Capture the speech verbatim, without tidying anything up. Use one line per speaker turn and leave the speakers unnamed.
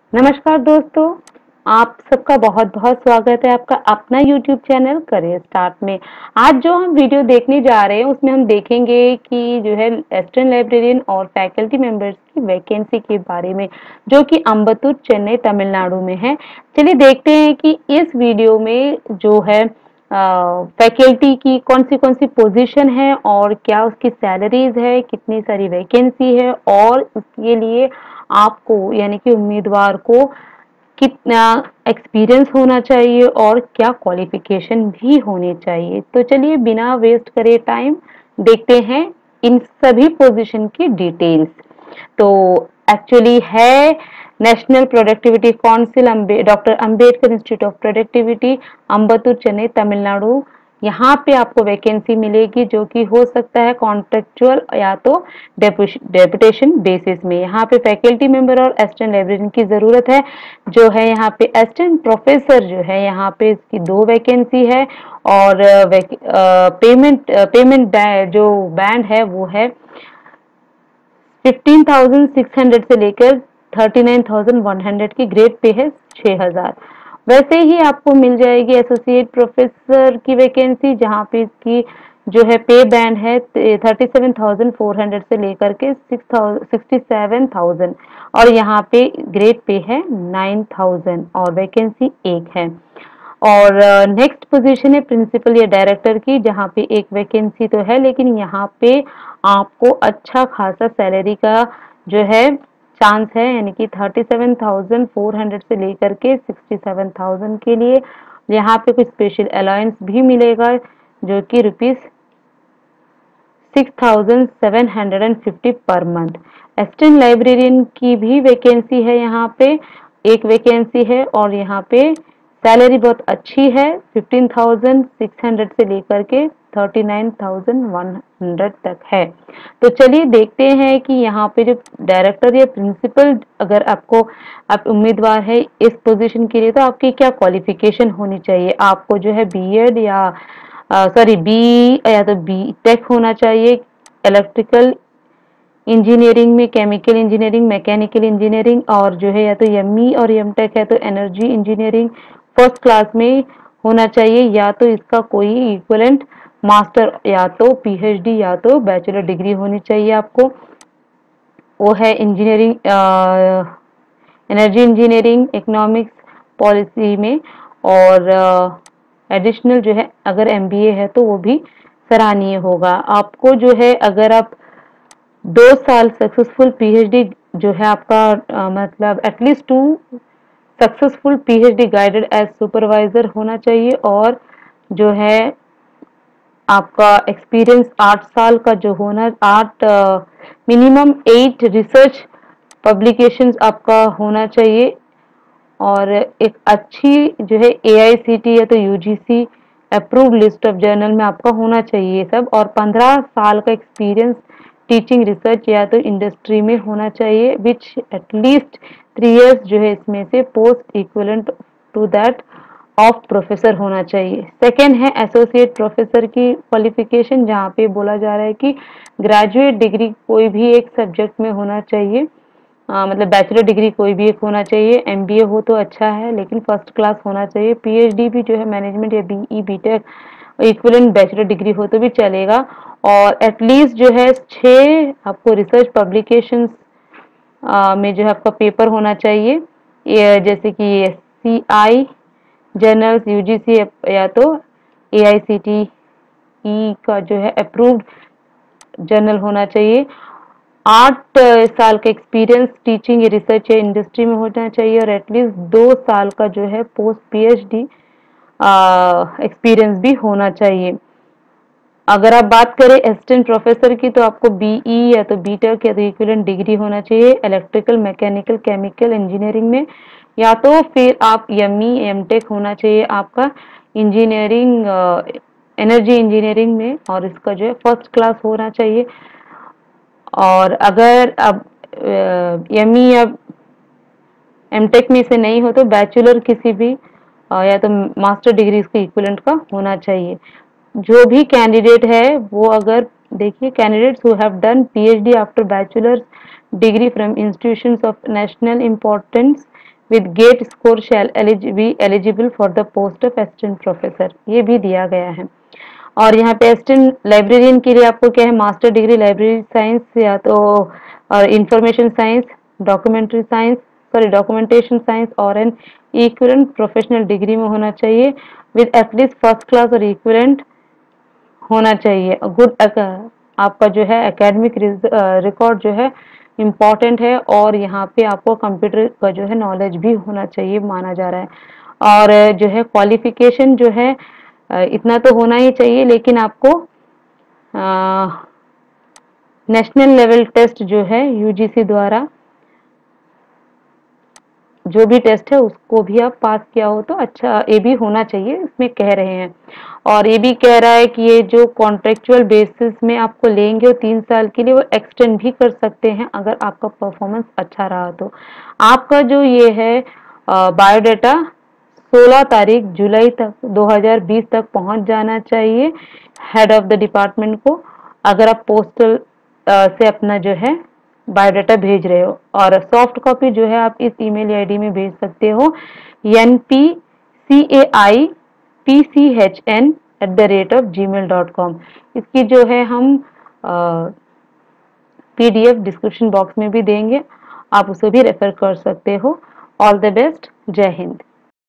नमस्कार दोस्तों, आप सबका बहुत-बहुत स्वागत है आपका अपना यूट्यूब चैनल करियर स्टार्ट में। आज जो हम वीडियो देखने जा रहे हैं उसमें हम देखेंगे कि जो है असिस्टेंट लाइब्रेरियन और फैकल्टी मेंबर्स की वैकेंसी के बारे में, जो कि अम्बत्तूर, चेन्नई, तमिलनाडु में है। चलिए देखते हैं कि इस वीडियो में जो है फैकल्टी की कौन-सी कौन-सी पोजीशन है और क्या उसकी सैलरीज है, कितनी सारी वैकेंसी है और उसके लिए आपको यानी कि उम्मीदवार को कितना एक्सपीरियंस होना चाहिए और क्या क्वालिफिकेशन भी होनी चाहिए। तो चलिए बिना वेस्ट करे टाइम देखते हैं इन सभी पोजीशन की डिटेल्स। तो एक्चुअली है national productivity council doctor Ambedkar institute of productivity, Ambattur, Chennai, Tamil Nadu. यहाँ पे आपको वैकेंसी मिलेगी जो कि हो सकता है कॉन्ट्रेक्चुअल या तो डेपुटेशन बेसिस में। यहाँ पे फैकल्टी मेंबर और असिस्टेंट लाइब्रेरियन की जरूरत है। जो है यहाँ पे असिस्टेंट प्रोफेसर जो है यहाँ पे इसकी दो वैकेंसी है और पेमेंट पेमेंट जो बैंड है वो है फिफ्टीन थाउजेंड सिक्स हंड्रेड से लेकर thirty nine thousand one hundred की ग्रेड पे है छह हजार। वैसे ही आपको मिल जाएगी एसोसिएट प्रोफेसर की वैकेंसी जहाँ पे इसकी जो है पे बैंड है thirty seven thousand four hundred से लेकर के सिक्सटी सेवन थाउजेंड और यहाँ पे ग्रेड पे है नाइन थाउजेंड और वैकेंसी एक है। और नेक्स्ट uh, पोजीशन है प्रिंसिपल या डायरेक्टर की जहाँ पे एक वैकेंसी तो है लेकिन यहाँ पे आपको अच्छा खासा सैलरी का जो है चांस है यानी कि thirty seven thousand four hundred से लेकर के सिक्सटी सेवन थाउजेंड के लिए यहाँ पे कुछ स्पेशल अलाउंस भी मिलेगा जो कि rupees six thousand seven hundred and fifty per month. Assistant librarian की भी वैकेंसी है यहाँ पे एक वैकेंसी है और यहाँ पे सैलरी बहुत अच्छी है फिफ्टीन थाउजेंड सिक्स हंड्रेड से लेकर के thirty nine thousand one hundred तक है। तो चलिए देखते हैं कि यहाँ पे जो डायरेक्टर या प्रिंसिपल अगर आपको आप उम्मीदवार है इस पोजीशन के लिए तो आपकी क्या क्वालिफिकेशन होनी चाहिए। आपको जो है बीएड या सॉरी बी या तो बी टेक होना चाहिए इलेक्ट्रिकल इंजीनियरिंग में, केमिकल इंजीनियरिंग, मैकेनिकल इंजीनियरिंग और जो है या तो एमई और एमटेक है तो एनर्जी इंजीनियरिंग फर्स्ट क्लास में होना चाहिए या तो इसका कोई इक्विवेलेंट मास्टर या तो पीएचडी या तो बैचलर डिग्री होनी चाहिए आपको। वो है engineering energy engineering, economics policy में और एडिशनल जो है अगर एमबीए है तो वो भी सराहनीय होगा। आपको जो है अगर आप दो साल सक्सेसफुल पीएचडी जो है आपका आ, मतलब at least two successful PhD guided as supervisor होना चाहिए और जो है आपका एक्सपीरियंस आठ साल का जो होना आठ मिनिमम एट रिसर्च पब्लिकेशंस आपका होना चाहिए और एक अच्छी जो है एआईसीटी या तो UGC approved list of journal में आपका होना चाहिए सब और पंद्रह साल का एक्सपीरियंस टीचिंग रिसर्च या तो इंडस्ट्री में होना चाहिए विच एटलीस्ट थ्री इयर्स जो है इसमें से post equivalent to that of professor होना चाहिए। सेकेंड है एसोसिएट प्रोफेसर की क्वालिफिकेशन जहाँ पे बोला जा रहा है कि ग्रेजुएट डिग्री कोई भी एक सब्जेक्ट में होना चाहिए आ, मतलब बैचलर डिग्री कोई भी एक होना चाहिए, एमबीए हो तो अच्छा है लेकिन फर्स्ट क्लास होना चाहिए, पीएचडी भी जो है मैनेजमेंट या BE B Tech equivalent bachelor degree हो तो भी चलेगा और एटलीस्ट जो है छः आपको रिसर्च पब्लिकेशंस में जो है आपका पेपर होना चाहिए ये जैसे कि सी आई जर्नल्स यूजीसी या तो एआईसीटीई का जो है अप्रूव्ड जर्नल होना चाहिए। आठ साल का एक्सपीरियंस टीचिंग या रिसर्च या इंडस्ट्री में होना चाहिए और एटलीस्ट दो साल का जो है पोस्ट पीएचडी एक्सपीरियंस भी होना चाहिए। अगर आप बात करें असिस्टेंट प्रोफेसर की तो आपको बीई या तो बीटेक या तो इक्विवेलेंट डिग्री होना चाहिए इलेक्ट्रिकल, मैकेनिकल, केमिकल इंजीनियरिंग में या तो फिर आप एमई एमटेक होना चाहिए आपका इंजीनियरिंग एनर्जी इंजीनियरिंग में और इसका जो है फर्स्ट क्लास होना चाहिए। और अगर अब एमई या एमटेक में से नहीं हो तो बैचलर किसी भी या तो मास्टर डिग्री इसके इक्विवेलेंट का होना चाहिए। जो भी कैंडिडेट है वो अगर देखिए candidates who have done PhD after bachelors degree from institutions of national importance with GATE score shall be eligible for the post of assistant professor, ये भी दिया गया है। और यहाँ पे असिस्टेंट लाइब्रेरियन के लिए आपको क्या है, मास्टर डिग्री लाइब्रेरी साइंस या तो और information science, documentary science sorry documentation science और एन इक्विवेलेंट प्रोफेशनल डिग्री में होना चाहिए विद एटलीस्ट फर्स्ट क्लास और इक्विवेलेंट होना चाहिए। गुड आपका जो है एकेडमिक रिकॉर्ड जो है इम्पॉर्टेंट है, और यहाँ पे आपको कंप्यूटर का जो है नॉलेज भी होना चाहिए माना जा रहा है। और जो है क्वालिफिकेशन जो है इतना तो होना ही चाहिए, लेकिन आपको नेशनल लेवल टेस्ट जो है यूजीसी द्वारा जो भी टेस्ट है उसको भी आप पास किया हो तो अच्छा, ये भी होना चाहिए इसमें कह रहे हैं। और ये भी कह रहा है कि ये जो कॉन्ट्रेक्चुअल बेसिस में आपको लेंगे वो तीन साल के लिए वो एक्सटेंड भी कर सकते हैं अगर आपका परफॉर्मेंस अच्छा रहा तो। आपका जो ये है बायोडाटा सोलह तारीख जुलाई तक दो हज़ार बीस तक पहुंच जाना चाहिए हेड ऑफ द डिपार्टमेंट को, अगर आप पोस्टल से अपना जो है बायोडाटा भेज रहे हो। और सॉफ्ट कॉपी जो है आप इस ईमेल आईडी में भेज सकते हो N P C A I P C H N at the rate of gmail dot com. इसकी जो है हम पीडीएफ डिस्क्रिप्शन बॉक्स में भी देंगे, आप उसे भी रेफर कर सकते हो। ऑल द बेस्ट, जय हिंद।